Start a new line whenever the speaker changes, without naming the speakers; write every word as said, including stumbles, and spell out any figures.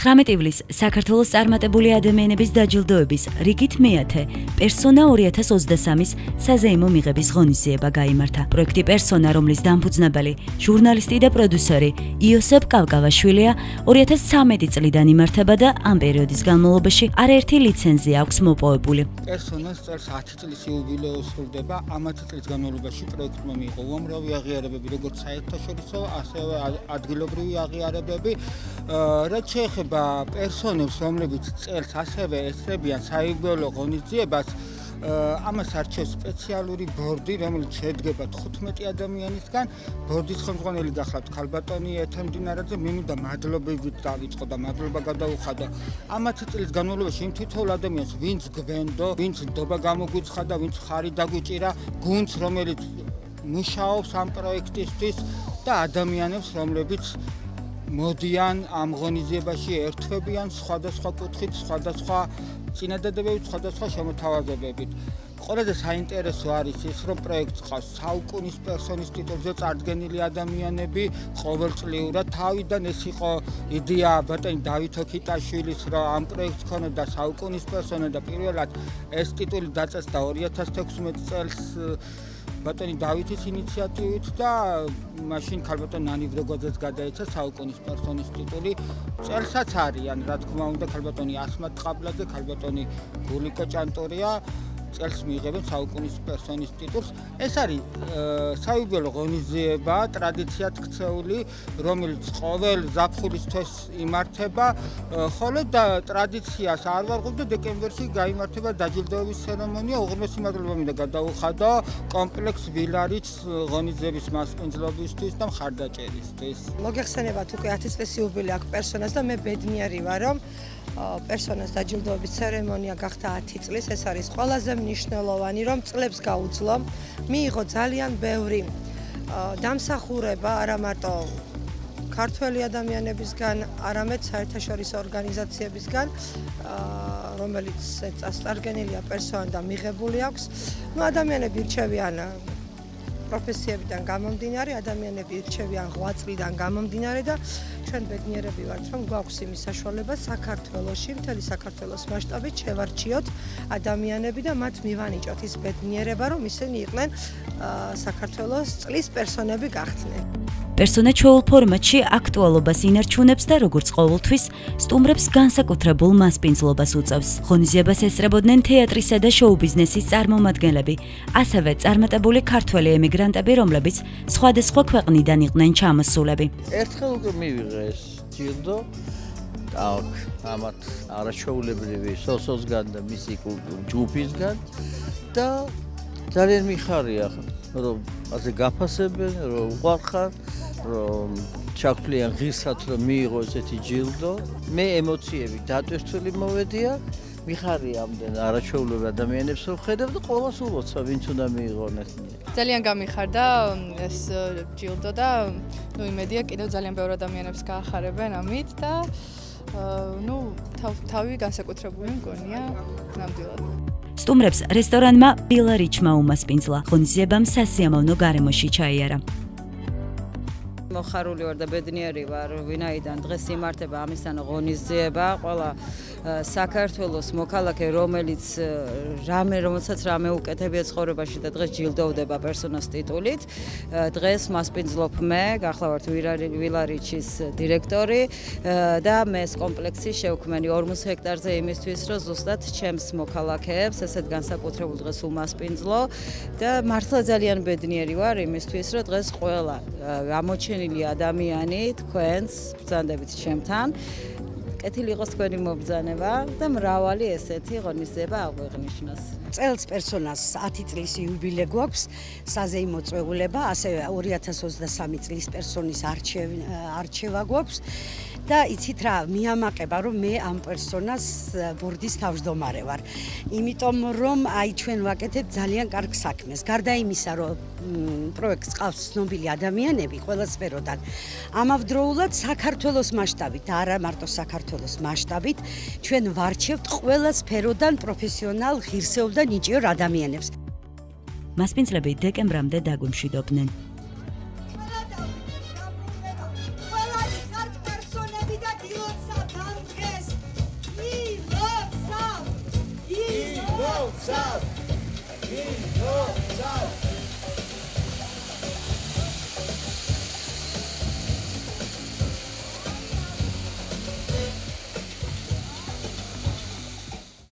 ცხრამეტ ივლისს საქართველოს წარმატებული ადამიანების დაჯილდოების რიგით მეათე პერსონა ორი ათას ოცდასამის საზეიმო მიღების ღონისძიება გაიმართა. პროექტი პერსონა, რომლის დამფუძნებელი ჟურნალისტი და პროდიუსერი იოსებ კავკავაშვილია, ორი ათას ცხრამეტი წლიდან იმართება და ამ პერიოდის განმავლობაში არაერთი ლიცენზია აქვს მოპოვებული.
პერსონას წელს ათი წლის იუბილეო სრულდება. ამ ათი წლის განმავლობაში პროექტმა მიიღო უამრავი აღიარებები, როგორც საერთაშორისო, ასევე ადგილობრივი აღიარებები. რაც შეეხება პერსონებს, რომლებიც წელს ასევე ესწრებიან საიუბილეო ღონისძიებას, ამას არჩევს სპეციალური ბორდი, რომელიც შედგება თხუთმეტი ადამიანისგან. ბორდის ხელმძღვანელი გახლავთ ქალბატონი ეთემდინარაძე. მე მინდა მადლობებით დავიწყო და მადლობა გადავუხადო ამ ათი წლის განმავლობაში იმ თითოეულ ადამიანს, ვინც გვენდო, ვინც ნდობა გამოგვიცხადა, ვინც ხარი დაგვიჭირა, გუნდს, რომელიც მუშაობს ამ პროექტისთვის და ადამიანებს, რომლებიც მოდიან ამ ღონისძიებაში, ერთვებიან სხვადასხვა კუთხით, სხვადასხვა წინადადებებით, სხვადასხვა შემოთავაზებებით. ყველაზე საინტერესო არის ის, რომ პროექტს ყავს საუკუნის პერსონის ტიტულზე წარდგენილი ადამიანები ყოველწლიურად. თავიდან ეს იყო იდეა ბატონი დავით ოქიტაშვილის, რომ ამ პროექტს ქონოდა საუკუნის პერსონა და პირველად ეს ტიტული დაწესდა ორი ათას თექვსმეტ წელს ბატონი დავითის ინიციატივით და მაშინ ქალბატონ ნანი ბროგოძეც გადაეცა საუკუნის პერსონის ტიტული. წელსაც არიან, რა თქმა უნდა, ქალბატონი ასმათ ყაბლაძე, ქალბატონი გულიკო ჭანტურია. წელს მიიღებენ საუკუნის პერსონის ტიტულს. ეს არის საიუბილეო ღონისძიება, ტრადიციად ქცეული, რომელიც ყოველ ზაფხულის თვეს იმართება, ხოლო და ტრადიციას არ ვარღვევ და დეკემბერში გაიმართება დაჯილდოების ცერემონია. უღრმესი მადლობა მინდა გადავუხადო კომპლექს ვილარიც ღონისძიების მასპინძლობისთვის და მხარდაჭერისთვის.
მოგეხსენებათ, უკვე ათი წლის იუბილე აქვს პერსონას და მე ბედნიერი ვარ, რომ პერსონას დაჯილდოების ცერემონია გახდა ათი წლის. ეს არის ყველაზე მნიშვნელოვანი, რომ წლებს გაუძლო. მიიღო ძალიან ბევრი დამსახურება, არა მარტო ქართველი ადამიანებისგან, არამედ საერთაშორისო ორგანიზაციებისგან, რომელიც წარდგენილია პერსონა და მიღებული აქვს. ნუ ადამიანები ირჩევიან პროფესიებიდან გამომდინარე, ადამიანები ირჩევიან ღვაწლიდან გამომდინარე და ჩვენ ბედნიერები ვართ, რომ გვაქვს იმის საშუალება საქართველოში, მთელი საქართველოს მასშტაბით შევარჩიოთ ადამიანები და მათ მივანიჭოთ ის ბედნიერება, რომ ისინი იყვნენ საქართველოს წლის პერსონები გახდნენ.
პერსონა ჩვეულ ფორმატში აქტუალობას ინარჩუნებს და როგორც ყოველთვის სტუმრებს განსაკუთრებულ მასპინძლობას უწევს. ღონისძიებას ესწრებოდნენ თეატრისა და შოუ-ბიზნესის წარმომადგენლები, ასევე წარმატებული ქართველი ემიგრანტები, რომლებიც სხვადასხვა ქვეყნიდან იყვნენ ჩამოსულები.
ერთხელ უკვე მივიღე ეს ჯილდო, აქ ამათ არაჩვეულებრივი სოსოსგან და მისი ჯგუფისგან და ძალიან მიხარია, რომ ასე გაფასებენ, რომ უყვარხარ, რომ ჩაგვთვლიან ღირსად, რომ მიიღო ესეთი ჯილდო. მე ემოციები დატვირთული მოვედია, მიხარია ამდენ არაჩვეულებრივ ადამიანებს რომ ხედავ და ყოველას ულოცა, ვინც უნდა მიიღონ ეს.
ძალიან გამიხარდა ეს ჯილდო და ნუ იმედია კიდევ ძალიან ბევრი ადამიანებს გაახარებენ ამით და ნუ თავი განსაკუთრებული მგონია ნამდვილად.
სტუმრებს რესტორანმა ბილარიჩმა უმასპინძლა. ღონისძიებამ სასიამოვნო გარემოში ჩაიარა.
მოხარული ვარ და ბედნიერი ვარ, ვინაიდან დღეს იმართება ამისთან ღონისძიება. ყველა საქართველოს მოქალაქე, რომელიც რამე რომელსაც რამე უკეთებია ცხოვრებაში და დღეს ჯილდოვდება პერსონას ტიტულით. დღეს მასპინძლობ მე, გახლავართ ვილარიჩის დირექტორი და მე ეს კომპლექსი შევქმენი ორმოცი ჰექტარზე იმისთვის, რომ ზუსტად ჩემს მოქალაქეებს ესეთ განსაკუთრებულ დღეს უმასპინძლო და მართლა ძალიან ბედნიერი ვარ იმისთვის, რომ დღეს ყველა გამოჩენილი ადამიანი თქვენს ბრძანდებით ჩემთან. კეთილი იყოს თქვენი მობრძანება და მრავალი ესეთი ღონისძიება აღვეღნიშნოს.
წელს პერსონას ათი წლის იუბილე გვაქვს, საზეიმო წვეულება, ასევე ორი ათას ოცდასამი წლის პერსონის არჩევა გვაქვს. და იცით რა, მიამაყება, რომ მე ამ პერსონას ბორდის თავმჯდომარე ვარ. იმიტომ რომ აი ჩვენ ვაკეთებ ძალიან კარგ საქმეს. გარდა იმისა, რომ პროექტს ყავს ცნობილი ადამიანები ყველა სფეროდან. ამავდროულად საქართველოს მასშტაბით, არა მარტო საქართველოს მასშტაბით, ჩვენ ვარჩევთ ყველა სფეროდან პროფესიონალ, ღირსეულ და ნიჭიერ ადამიანებს.
მასპინძლები დეკემბრამდე დაგვიმშვიდობდნენ.
ყველა ხართ პერსონები და დილოცა
Gitosat! Gitosat!